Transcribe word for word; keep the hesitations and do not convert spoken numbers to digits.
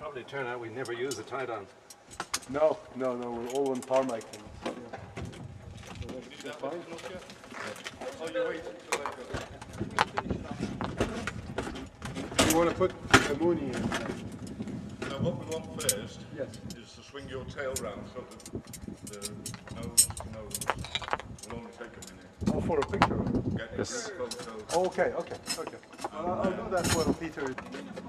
probably turn out we never use a tie-down. No, no, no, we're all on tarmac things. Yeah. So that's fine. Oh, you wait until they go. You want to put the Mooney in? Now what we want first Yes. is to swing your tail round so that the nose to nose will only take a minute. Oh, for a picture? Get Yes. a good photo. Oh, okay, okay, okay. I'll, I'll do that while Peter